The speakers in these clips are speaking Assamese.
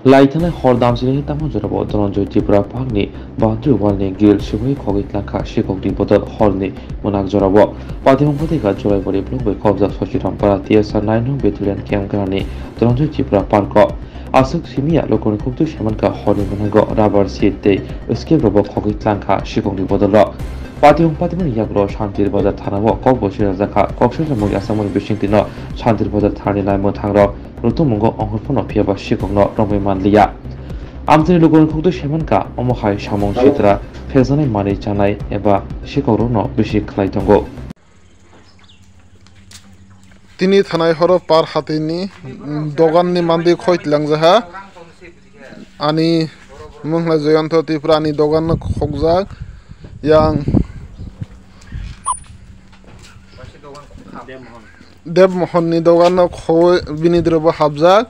लाइथानाय हरदाम सिनि तामो जराबो धनन्जय त्रिपुरा पाकनि बाउंड्री वालनि गिल सिबुइ खगै लाखा सिककनि बदल हरनि मोनाक जराबो पाथिमं फथिका जुलाई बरि ब्लुबै खबजा सचिरामपारा TSR 9 बेटालियन केंगानि धनन्जय त्रिपुरा पार्क आसक सिमिया लोकनि खुबतु सेमनका हरनि मोनागो राबार सीट दे स्केप रबो खगै लाखा सिककनि बदल पाथिमं याग्रो शान्तिर बजार थानाबो कक बसिरा जाखा कक्सर मुगि आसामनि बिसिंतिनो शान्तिर बजार थानि लाइमो थांग्र रुतुमुंगो अंगरफोनो फियाबा सिककनो रंबै मानलिया आमथनि लोगोनि खुबतु सेमनका अमहाय सामं सित्रा फेजानाय मानि जानाय एबा सिककरोनो बिसि खालायदंगो তিনি থানায় হর পার হাতিনি দোকাননি মান্দি খয়তলাংজাহা আনি মংলা জয়ন্ত ত্রিপুরা আনি দোকান খকজাক yang দেব মোহননি দোকান খয় বিনিদ্রব হাবজাক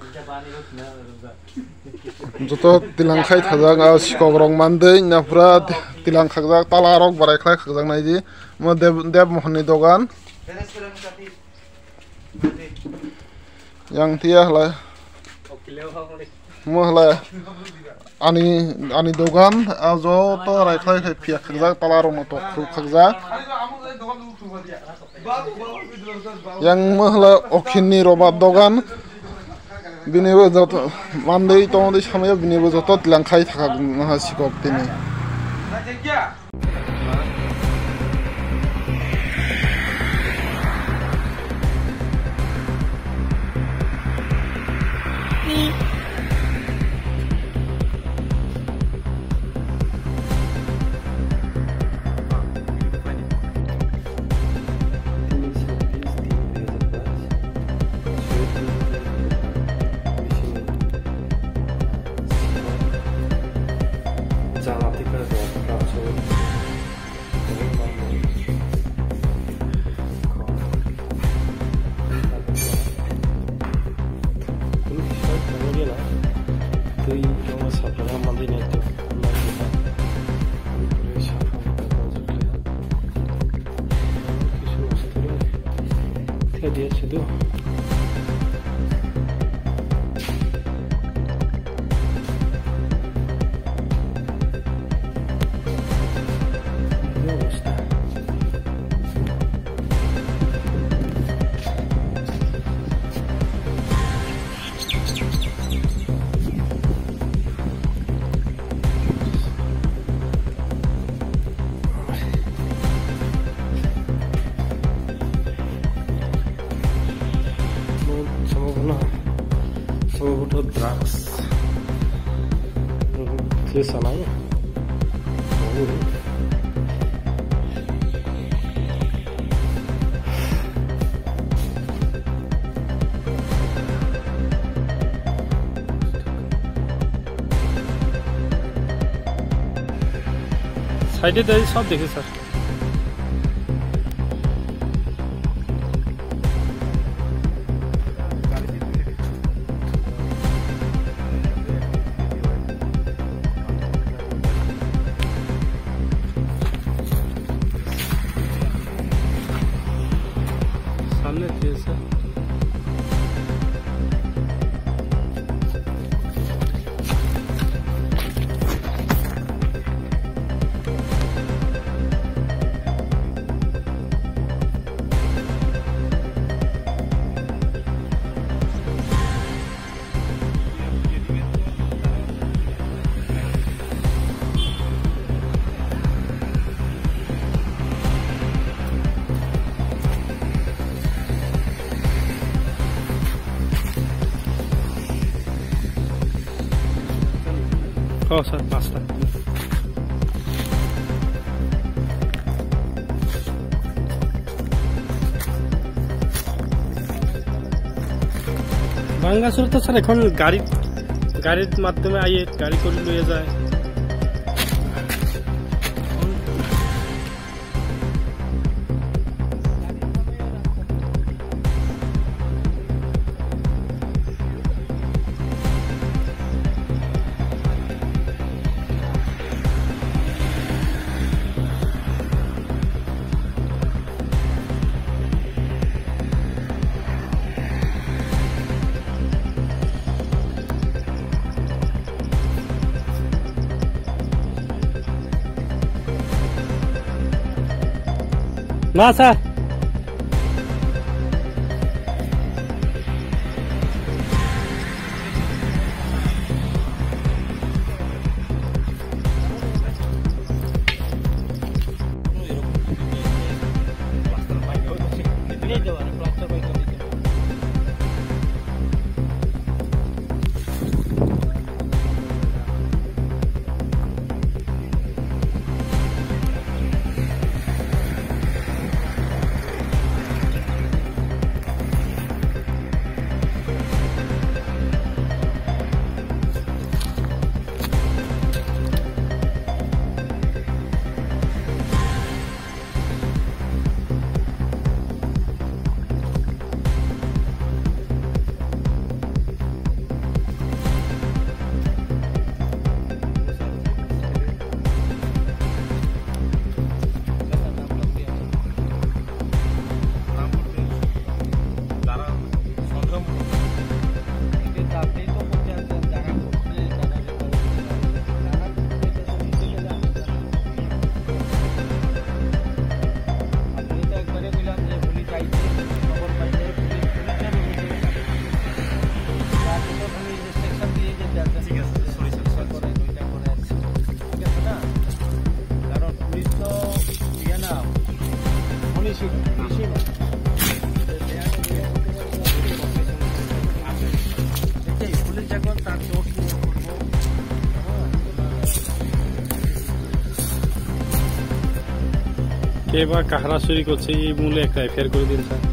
যত তিলাংখাই থাজাক সিকক রং মানदै নাফরা তিলাং খাকজাক তালা রক বারাইখ্লাই খাকজাক নাইজি দেব মোহননি দোকান yang tia hla mo hla ani dogan ajo to raikhlai khai pia khakjak talaro mo to khru khakjak yang mo hla okhinni roba dogan binibo joto mandei tomodei samaya binibo joto tilangkhai thakak ha sikok tini dia situ Semua drugs ke sana ya. সাইডে দাঁড়িয়ে সব দেখে স্যার सामने थे सर Oh, sir, pasta. বাঙ্গাসুর তো স্যার এখন গাড়ির মাধ্যমে আইয়ে গাড়ি করে লয়ে যায় না স্যার কে বা কাহারা চুরি করছে এই মূলে একটা এফআইআর করে দিন স্যার